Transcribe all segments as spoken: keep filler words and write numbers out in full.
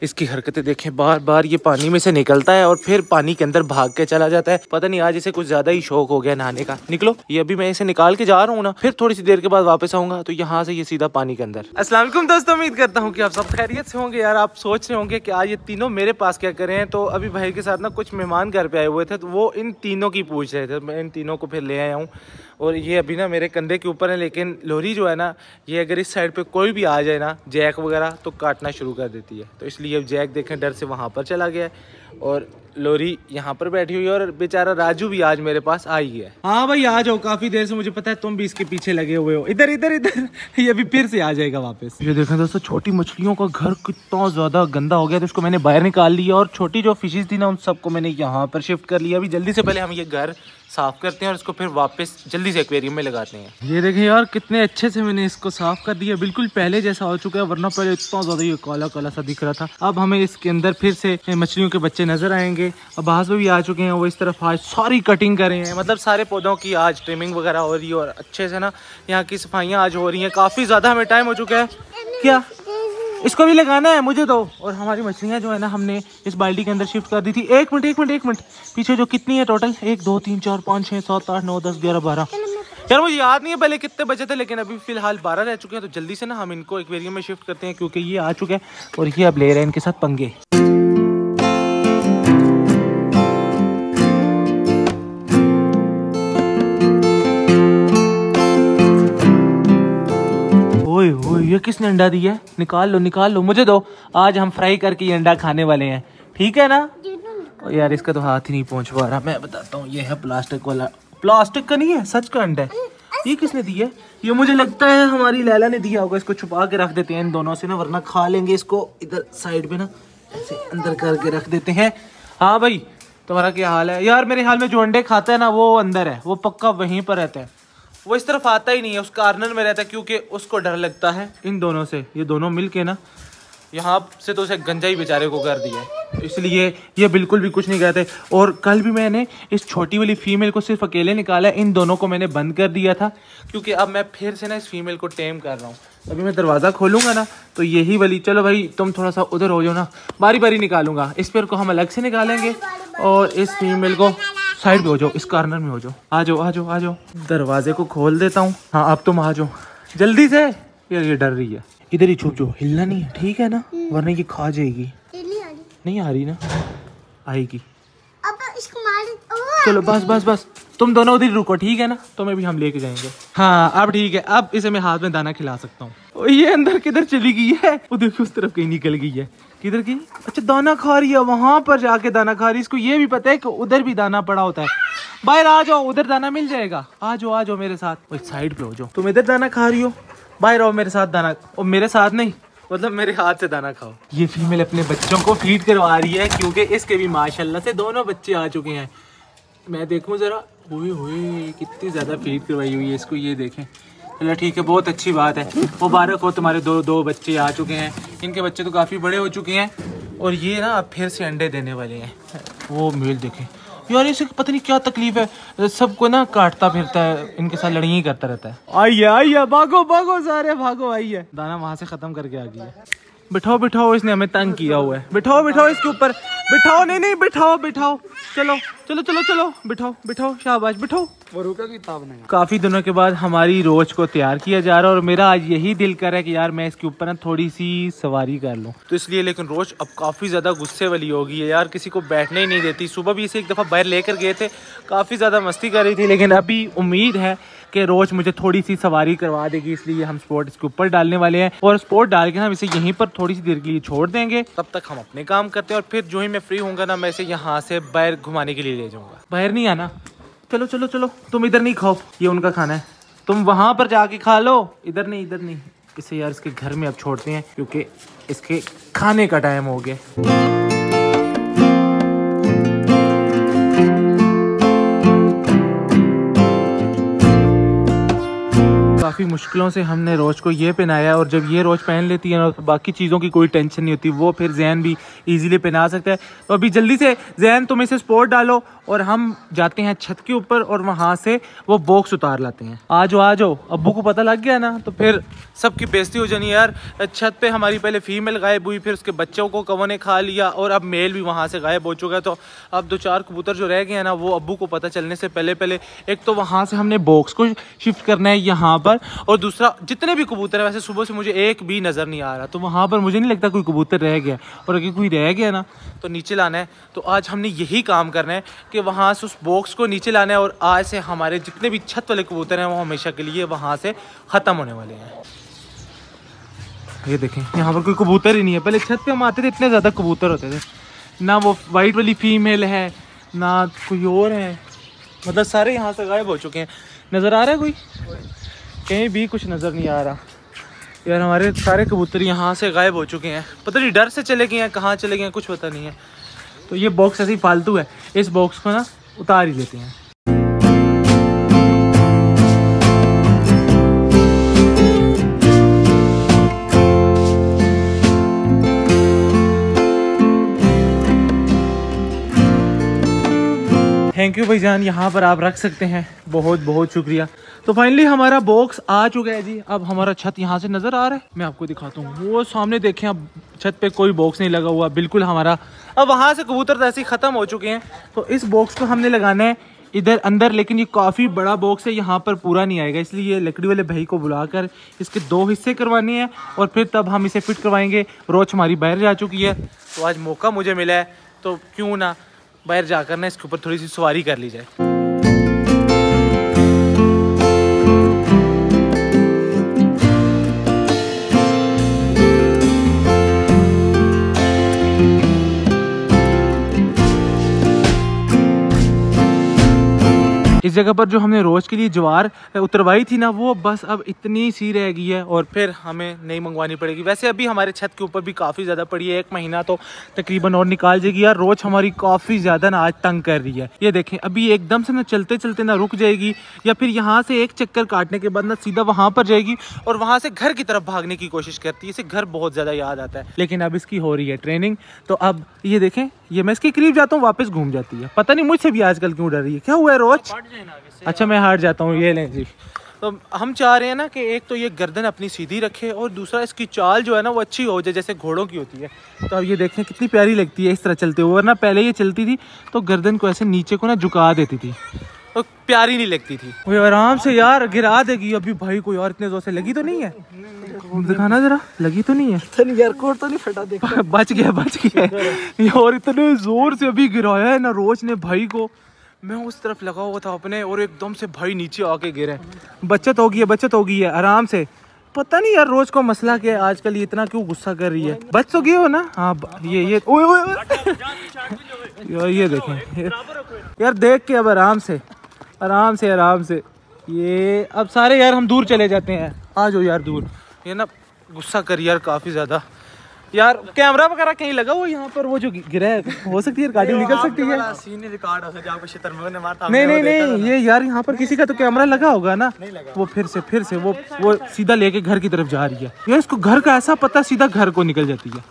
इसकी हरकतें देखें, बार बार ये पानी में से निकलता है और फिर पानी के अंदर भाग के चला जाता है। पता नहीं आज इसे कुछ ज्यादा ही शौक हो गया नहाने का। निकलो, ये अभी मैं इसे निकाल के जा रहा हूँ ना, फिर थोड़ी सी देर के बाद वापस आऊंगा तो यहाँ से ये सीधा पानी के अंदर। अस्सलाम वालेकुम दोस्तों, उम्मीद करता हूँ कि आप सब खैरियत से होंगे। यार आप सोच रहे होंगे कि आज ये तीनों मेरे पास क्या करें, तो अभी भाई के साथ ना कुछ मेहमान घर पे आए हुए थे, तो वो इन तीनों की पूछ रहे थे। मैं इन तीनों को फिर ले आया हूँ और ये अभी ना मेरे कंधे के ऊपर है। लेकिन लोरी जो है ना, ये अगर इस साइड पे कोई भी आ जाए ना, जैक वगैरह, तो काटना शुरू कर देती है। तो इसलिए अब जैक देखें डर से वहाँ पर चला गया है और लोरी यहाँ पर बैठी हुई है और बेचारा राजू भी आज मेरे पास आ ही है। हाँ भाई आ जाओ, काफी देर से मुझे पता है तुम भी इसके पीछे लगे हुए हो। इधर इधर इधर ये अभी फिर से आ जाएगा वापस। ये देखें दोस्तों, छोटी मछलियों का घर कितना ज्यादा गंदा हो गया, तो इसको मैंने बाहर निकाल लिया और छोटी जो फिशेज थी ना, उन सबको मैंने यहाँ पर शिफ्ट कर लिया। अभी जल्दी से पहले हम ये घर साफ करते हैं और इसको फिर वापस जल्दी से एक्वेरियम में लगाते हैं। ये देखें यार, कितने अच्छे से मैंने इसको साफ कर दिया, बिल्कुल पहले जैसा हो चुका है, वरना पहले इतना ज्यादा ये काला काला सा दिख रहा था। अब हमें इसके अंदर फिर से मछलियों के बच्चे नजर आएंगे। अब बाहर भी आ चुके हैं, वो इस तरफ आज सारी कटिंग कर रहे हैं, मतलब सारे पौधों की आज ट्रिमिंग वगैरह हो रही है और अच्छे से ना यहाँ की सफाइयाँ आज हो रही हैं। काफ़ी ज़्यादा हमें टाइम हो चुका है। क्या इसको भी लगाना है मुझे तो। और हमारी मछलियाँ जो है ना, हमने इस बाल्टी के अंदर शिफ्ट कर दी थी। एक मिनट एक मिनट एक मिनट पीछे जो कितनी है टोटल, एक दो तीन चार पाँच छः सात आठ नौ दस ग्यारह बारह। यार मुझे याद नहीं है पहले कितने बचे थे, लेकिन अभी फिलहाल बारह रह चुके हैं। तो जल्दी से ना हम इनको एक्वेरियम में शिफ्ट करते हैं, क्योंकि ये आ चुके हैं और ये अब ले रहे हैं इनके साथ पंगे। ओए ओए, ये किसने अंडा दिया है? निकाल लो निकाल लो, मुझे दो। आज हम फ्राई करके ये अंडा खाने वाले हैं, ठीक है ना? यार इसका तो हाथ ही नहीं पहुंच पा रहा। मैं बताता हूँ, ये है प्लास्टिक वाला। प्लास्टिक का नहीं है, सच का अंडा है। ये किसने दिया है? ये मुझे लगता है हमारी लैला ने दिया होगा। इसको छुपा के रख देते हैं इन दोनों से ना, वरना खा लेंगे इसको। इधर साइड में ना ऐसे अंदर करके रख देते हैं। हाँ भाई, तुम्हारा क्या हाल है? यार मेरे हाल में जो अंडे खाता है ना, वो अंदर है, वो पक्का वहीं पर रहता है। वो इस तरफ आता ही नहीं है, उस कार्नर में रहता है, क्योंकि उसको डर लगता है इन दोनों से। ये दोनों मिलके ना यहाँ से तो उसे गंजा ही बेचारे को कर दिया है, इसलिए ये बिल्कुल भी कुछ नहीं कहते। और कल भी मैंने इस छोटी वाली फीमेल को सिर्फ अकेले निकाला है, इन दोनों को मैंने बंद कर दिया था, क्योंकि अब मैं फिर से ना इस फीमेल को टेम कर रहा हूँ। अभी मैं दरवाज़ा खोलूँगा ना, तो यही वाली, चलो भाई तुम थोड़ा सा उधर हो जाओ ना, बारी बारी निकालूंगा। इस पेड़ को हम अलग से निकालेंगे और इस फीमेल को साइड पे हो जाओ, इस कॉर्नर में हो जाओ। आ जाओ आ जाओ आ जाओ, दरवाजे को खोल देता हूँ। हाँ अब तुम आ जाओ जल्दी से। यार ये डर रही है, इधर ही छुप जाओ, हिलना नहीं है, ठीक है ना? वरना ये खा जाएगी। नहीं आ रही ना? आएगी। अब इसको मार। चलो बस बस बस, तुम दोनों उधर रुको, ठीक है ना? तुम्हें भी हम लेके जाएंगे। हाँ अब ठीक है, अब इसे मैं हाथ में दाना खिला सकता हूँ। ये अंदर किधर चली गई है? वो देखो उस तरफ कहीं निकल गई है। किधर की? अच्छा दाना खा रही है, वहां पर जाके दाना खा रही है। इसको ये भी पता है कि उधर भी दाना पड़ा होता है। बाहर आ जाओ, उधर दाना मिल जाएगा। आ जाओ आ जाओ मेरे साथ, साइड पे हो जाओ। तुम इधर दाना खा रही हो, बाहर आओ मेरे साथ दाना। और मेरे साथ नहीं, मतलब मेरे हाथ से दाना खाओ। ये फीमेल अपने बच्चों को फीड करवा रही है, क्योंकि इसके भी माशाल्लाह से दोनों बच्चे आ चुके हैं। मैं देखूं जरा, हुए हुए कितनी ज्यादा फीड करवाई हुई है इसको, ये देखें। चलो ठीक है, बहुत अच्छी बात है। मुबारक हो, तुम्हारे दो दो बच्चे आ चुके हैं। इनके बच्चे तो काफ़ी बड़े हो चुके हैं और ये ना अब फिर से अंडे देने वाले हैं। वो मेल देखें यार, इसे पता नहीं क्या तकलीफ है, सबको ना काटता फिरता है, इनके साथ लड़ाई करता रहता है। आइए आइए, भागो भागो सारे भागो, आइए। दाना वहाँ से ख़त्म करके आ गया। बिठाओ बिठाओ, इसने हमें तंग किया हुआ है। बिठाओ बिठाओ इसके ऊपर, बिठाओ। नहीं नहीं बिठाओ बिठाओ, चलो चलो चलो चलो, बिठाओ बिठाओ, शाबाश बिठाओ। काफी दिनों के बाद हमारी रोज को तैयार किया जा रहा है और मेरा आज यही दिल कर रहा है कि यार मैं इसके ऊपर ना थोड़ी सी सवारी कर लूं, तो इसलिए। लेकिन रोज अब काफी ज्यादा गुस्से वाली हो गई है यार, किसी को बैठने ही नहीं देती। सुबह भी इसे एक दफा बाहर लेकर गए थे, काफी ज्यादा मस्ती कर रही थी, लेकिन अभी उम्मीद है कि रोज मुझे थोड़ी सी सवारी करवा देगी, इसलिए हम स्पोर्ट इसके ऊपर डालने वाले हैं। और स्पोर्ट डाल के हम इसे यहीं पर थोड़ी सी देर के लिए छोड़ देंगे, तब तक हम अपने काम करते हैं। और फिर जो ही मैं फ्री होऊंगा ना, मैं इसे यहाँ से बाहर घुमाने के लिए ले जाऊंगा। बाहर नहीं आना, चलो चलो चलो। तुम इधर नहीं खाओ, ये उनका खाना है, तुम वहां पर जाके खा लो। इधर नहीं इधर नहीं। इसे यार इसके घर में अब छोड़ते हैं, क्योंकि इसके खाने का टाइम हो गया। काफ़ी मुश्किलों से हमने रोज को ये पहनाया, और जब ये रोज पहन लेती है ना, तो बाकी चीज़ों की कोई टेंशन नहीं होती, वो फिर जैन भी इजीली पहना सकता है। तो अभी जल्दी से जैन तुम इसे स्पोर्ट डालो और हम जाते हैं छत के ऊपर और वहाँ से वो बॉक्स उतार लाते हैं। आ जाओ आ जाओ, अब्बू को पता लग गया ना तो फिर सबकी बेइज्जती हो जानी यार। छत पे हमारी पहले फीमेल गायब हुई, फिर उसके बच्चों को कौवा ने खा लिया और अब मेल भी वहाँ से गायब हो चुका है। तो अब दो चार कबूतर जो रह गए हैं ना वो अब्बू को पता चलने से पहले पहले एक तो वहाँ से हमने बॉक्स को शिफ्ट करना है यहाँ पर, और दूसरा जितने भी कबूतर है, वैसे सुबह से मुझे एक भी नज़र नहीं आ रहा, तो वहाँ पर मुझे नहीं लगता कोई कबूतर रह गया, और अगर कोई रह गया ना तो नीचे लाना है। तो आज हमने यही काम करना है कि वहाँ से उस बॉक्स को नीचे लाना है, और आज से हमारे जितने भी छत वाले कबूतर हैं वो हमेशा के लिए वहाँ से ख़त्म होने वाले हैं। ये देखें यहाँ पर कोई कबूतर ही नहीं है। पहले छत पे हम आते थे इतने ज़्यादा कबूतर होते थे, ना वो वाइट वाली फीमेल है ना कोई और है, मतलब सारे यहाँ से गायब हो चुके हैं। नज़र आ रहा है कोई? कहीं भी कुछ नज़र नहीं आ रहा यार। हमारे सारे कबूतर यहाँ से गायब हो चुके हैं, पता नहीं डर से चले गए हैं, कहाँ चले गए हैं कुछ पता नहीं है। तो ये बॉक्स ऐसे ही फालतू है, इस बॉक्स को ना उतार ही लेते हैं। थैंक यू भाईजान, यहाँ पर आप रख सकते हैं, बहुत बहुत शुक्रिया। तो फाइनली हमारा बॉक्स आ चुका है जी। अब हमारा छत यहाँ से नज़र आ रहा है, मैं आपको दिखाता हूँ। वो सामने देखें, अब छत पे कोई बॉक्स नहीं लगा हुआ बिल्कुल हमारा। अब वहाँ से कबूतर तो ऐसे ही ख़त्म हो चुके हैं। तो इस बॉक्स को हमने लगाना है इधर अंदर, लेकिन ये काफ़ी बड़ा बॉक्स है, यहाँ पर पूरा नहीं आएगा, इसलिए लकड़ी वाले भाई को बुलाकर इसके दो हिस्से करवाने हैं और फिर तब हम इसे फिट करवाएंगे। रोज हमारी बाहर जा चुकी है, तो आज मौका मुझे मिला है, तो क्यों ना बाहर जाकर ना इसके ऊपर थोड़ी सी सवारी कर ली जाए। इस जगह पर जो हमने रोज के लिए ज्वार उतरवाई थी ना, वो बस अब इतनी सी रह गई है और फिर हमें नहीं मंगवानी पड़ेगी। वैसे अभी हमारे छत के ऊपर भी काफ़ी ज़्यादा पड़ी है, एक महीना तो तकरीबन और निकाल जाएगी यार। रोज हमारी काफ़ी ज़्यादा ना आज तंग कर रही है। ये देखें अभी एकदम से ना चलते चलते ना रुक जाएगी, या फिर यहाँ से एक चक्कर काटने के बाद ना सीधा वहाँ पर जाएगी और वहाँ से घर की तरफ भागने की कोशिश करती है। इसे घर बहुत ज़्यादा याद आता है, लेकिन अब इसकी हो रही है ट्रेनिंग। तो अब ये देखें, ये मैं इसके करीब जाता हूँ वापस घूम जाती है, पता नहीं मुझसे भी आजकल क्यों डर रही है। क्या हुआ है रोज? अच्छा मैं हार जाता हूँ, ये लें जी। तो हम चाह रहे हैं ना कि एक तो ये गर्दन अपनी सीधी रखे और दूसरा इसकी चाल जो है ना वो अच्छी हो जाए, जैसे घोड़ों की होती है। तो अब ये देखें कितनी प्यारी लगती है इस तरह चलते हुए, वरना पहले ये चलती थी तो गर्दन को ऐसे नीचे को ना झुका देती थी, तो प्यारी नहीं लगती थी। वो आराम से यार गिरा देगी अभी भाई को यार, इतने जोर से लगी तो नहीं है? दिखाना जरा, लगी तो नहीं है यार? कोट तो नहीं फटा? देखा बच गया बच गया यार, इतने जोर से अभी गिराया है ना रोज ने भाई को। मैं उस तरफ लगा हुआ था अपने और एकदम से भाई नीचे आके गिरे। बचत हो गई है, बचत हो गई है आराम से। पता नहीं यार रोज को मसला क्या है आजकल, ये इतना क्यों गुस्सा कर रही है? बच तो गई हो ना? हाँ ये ये ओए ओए यार ये देखें यार, देख के अब आराम से आराम से आराम से। ये अब सारे यार हम दूर चले जाते हैं, आ जाओ यार दूर। ये ना गुस्सा कर यार काफ़ी ज़्यादा यार। कैमरा वगैरह कहीं लगा हुआ यहाँ पर? वो जो गिरा है हो सकती है गाड़ी निकल सकती है। नहीं नहीं नहीं ये यार यहाँ पर किसी का तो कैमरा लगा होगा ना, वो फिर से फिर से वो वो सीधा लेके घर की तरफ जा रही है यार। इसको घर का ऐसा पता, सीधा घर को निकल जाती है।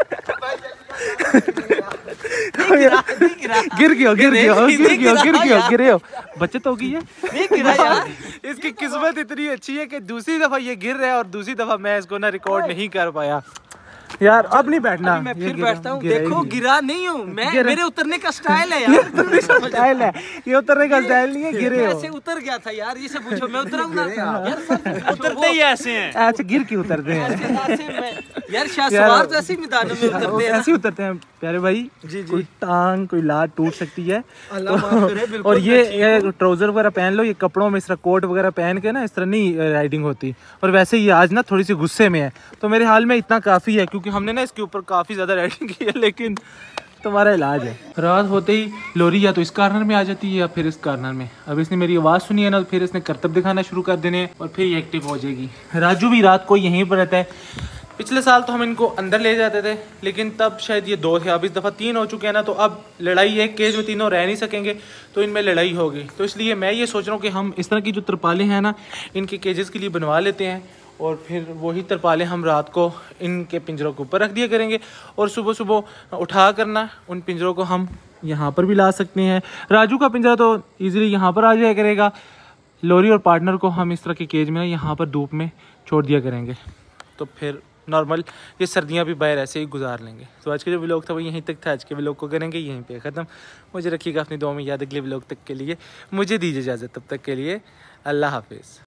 गिर गया गिर गया गिर गया गिर गया गिरे हो, बचत हो गई है। इसकी किस्मत इतनी अच्छी है कि दूसरी दफा ये गिर रहा है और दूसरी दफा मैं इसको ना रिकॉर्ड नहीं कर पाया यार। अब नहीं बैठना, मैं फिर बैठता हूँ। देखो गिरा नहीं हूँ मैं, मेरे उतरने का स्टाइल है यार। स्टाइल है ये, उतरने का स्टाइल नहीं है, गिरे हो। ऐसे उतर गया था यार, ये सब पूछो मैं उतरूंगा यार। उतरते ही ऐसे हैं, ऐसे गिर के उतरते हैं यार। शाहसवार तो ऐसे मैदानों में उतरते हैं, ऐसे उतरते हैं प्यारे भाई। जी जी, कोई टांग कोई लात टूट सकती है। और ये ट्राउजर वगैरह पहन लो, ये कपड़ों में इस तरह कोट वगैरह पहन के ना इस तरह नहीं राइडिंग होती। और वैसे ये आज ना थोड़ी सी गुस्से में है, तो मेरे हाल में इतना काफ़ी है क्योंकि हमने ना इसके ऊपर काफ़ी ज़्यादा राइडिंग की है। लेकिन तुम्हारा इलाज है। रात होते ही लोरी या तो इस कार्नर में आ जाती है या फिर इस कार्नर में। अब इसने मेरी आवाज़ सुनी है ना, फिर इसने करतब दिखाना शुरू कर देने और फिर ये एक्टिव हो जाएगी। राजू भी रात को यहीं पर रहता है। पिछले साल तो हम इनको अंदर ले जाते थे, लेकिन तब शायद ये दो थे, अब इस दफ़ा तीन हो चुके हैं ना, तो अब लड़ाई है। केज में तीनों रह नहीं सकेंगे तो इनमें लड़ाई होगी। तो इसलिए मैं ये सोच रहा हूँ कि हम इस तरह की जो तरपालें हैं ना, इनके केजेस के लिए बनवा लेते हैं और फिर वही तरपालें हम रात को इनके पिंजरों के ऊपर रख दिया करेंगे और सुबह सुबह उठा करना उन पिंजरों को हम यहाँ पर भी ला सकते हैं। राजू का पिंजरा तो इजीली यहाँ पर आ जाया करेगा। लोरी और पार्टनर को हम इस तरह के केज में यहाँ पर धूप में छोड़ दिया करेंगे, तो फिर नॉर्मल ये सर्दियाँ भी बाहर ऐसे ही गुजार लेंगे। तो आज का जो व्लॉग था वो यहीं तक था। आज के व्लॉग को करेंगे यहीं पे ख़त्म। मुझे रखिएगा अपनी दुआ में याद। अगले व्लॉग तक के लिए मुझे दीजिए इजाज़त, तब तक के लिए अल्लाह हाफिज़।